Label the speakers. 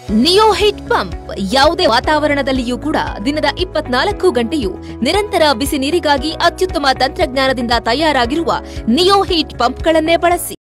Speaker 1: Neo heat pump ಯಾವುದೇ ವಾತಾವರಣದಲ್ಲಿಯೂ ಕೂಡ ದಿನದ 24 ಗಂಟೆಯೂ ನಿರಂತರ ಬಿಸಿ ನೀರಿಗಾಗಿ ಅತ್ಯುತ್ತಮ ತಂತ್ರಜ್ಞಾನದಿಂದ ತಯಾರಾಗಿರುವ ನಿಯೋ ಹೀಟ್ ಪಂಪ್ಗಳನ್ನೇ ಬಳಸಿ.